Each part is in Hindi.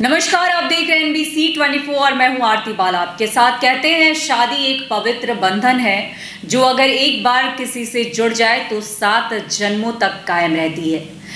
नमस्कार, आप देख रहे हैं NBC 24 और मैं हूं आरती बाला आपके साथ। कहते हैं शादी एक पवित्र बंधन है जो अगर एक बार किसी से जुड़ जाए तो 7 जन्मों तक कायम रहती है।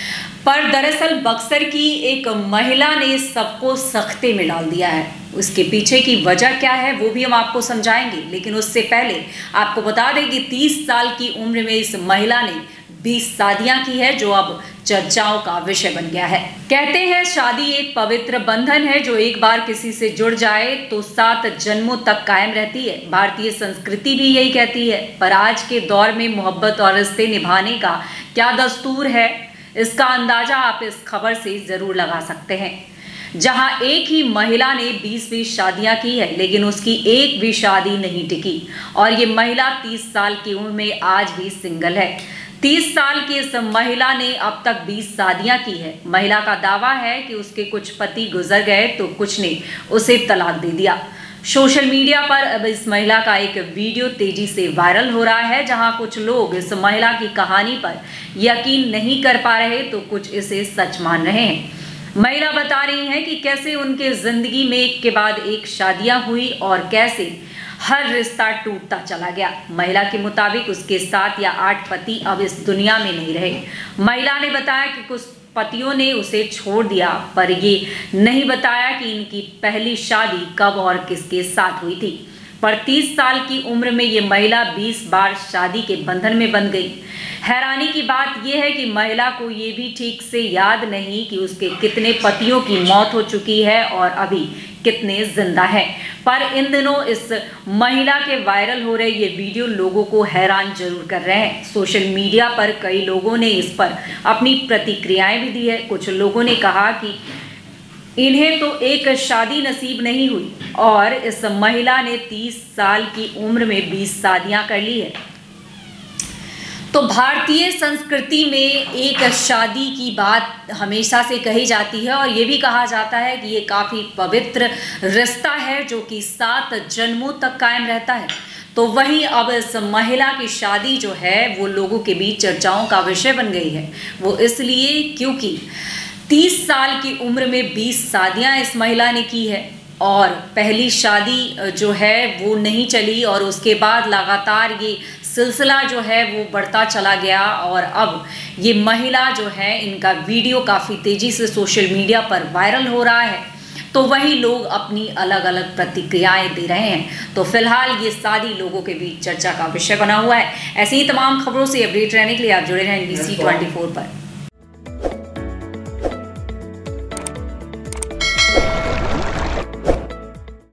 पर दरअसल बक्सर की एक महिला ने सबको सख्ते में डाल दिया है। उसके पीछे की वजह क्या है वो भी हम आपको समझाएंगे, लेकिन उससे पहले आपको बता दें कि 30 साल की उम्र में इस महिला ने 20 शादियां की है, जो अब चर्चाओं का विषय बन गया है। कहते हैं शादी एक पवित्र बंधन है जो एक बार किसी से जुड़ जाए तो 7 जन्मों तक कायम रहती है। भारतीय संस्कृति भी यही कहती है। पर आज के दौर में मोहब्बत और रिश्ते निभाने का क्या दस्तूर है, इसका अंदाजा आप इस खबर से जरूर लगा सकते हैं। जहां एक ही महिला ने 20 शादियां की है, लेकिन उसकी एक भी शादी नहीं टिकी और ये महिला 30 साल की उम्र में आज भी सिंगल है। 30 साल की इस महिला ने अब तक 20 शादियां की है। महिला का दावा है कि उसके कुछ पति गुजर गए तो कुछ ने उसे तलाक दे दिया। सोशल मीडिया पर अब इस महिला का एक वीडियो तेजी से वायरल हो रहा है, जहां कुछ लोग इस महिला की कहानी पर यकीन नहीं कर पा रहे तो कुछ इसे सच मान रहे हैं। महिला बता रही हैं कि कैसे उनके जिंदगी में एक के बाद एक शादियां हुई और कैसे हर रिश्ता टूटता चला गया। महिला के मुताबिक उसके 7 या 8 पति अब इस दुनिया में नहीं रहे। महिला ने बताया कि कुछ पतियों ने उसे छोड़ दिया, पर ये नहीं बताया कि इनकी पहली शादी कब और किसके साथ हुई थी। पर 30 साल की उम्र में ये महिला 20 बार शादी के बंधन में बंध गई। हैरानी की बात यह है कि महिला को ये भी ठीक से याद नहीं कि उसके कितने पतियों की मौत हो चुकी है और अभी कितने जिंदा हैं। पर इन दिनों इस महिला के वायरल हो रहे ये वीडियो लोगों को हैरान जरूर कर रहे हैं। सोशल मीडिया पर कई लोगों ने इस पर अपनी प्रतिक्रियाएं भी दी है। कुछ लोगों ने कहा कि इन्हें तो एक शादी नसीब नहीं हुई और इस महिला ने 30 साल की उम्र में 20 शादियां कर ली है। तो भारतीय संस्कृति में एक शादी की बात हमेशा से कही जाती है और ये भी कहा जाता है कि ये काफ़ी पवित्र रिश्ता है जो कि 7 जन्मों तक कायम रहता है। तो वहीं अब इस महिला की शादी जो है वो लोगों के बीच चर्चाओं का विषय बन गई है। वो इसलिए क्योंकि 30 साल की उम्र में 20 शादियां इस महिला ने की है और पहली शादी जो है वो नहीं चली और उसके बाद लगातार ये सिलसिला जो है वो बढ़ता चला गया और अब ये महिला जो है इनका वीडियो काफ़ी तेज़ी से सोशल मीडिया पर वायरल हो रहा है। तो वही लोग अपनी अलग अलग प्रतिक्रियाएं दे रहे हैं। तो फिलहाल ये शादी लोगों के बीच चर्चा का विषय बना हुआ है। ऐसी ही तमाम खबरों से अपडेट रहने के लिए आप जुड़े रहें NBC 24 पर।